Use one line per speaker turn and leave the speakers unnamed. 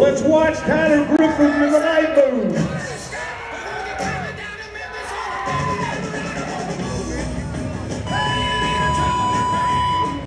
Let's watch Tyler Griffin in the night moves.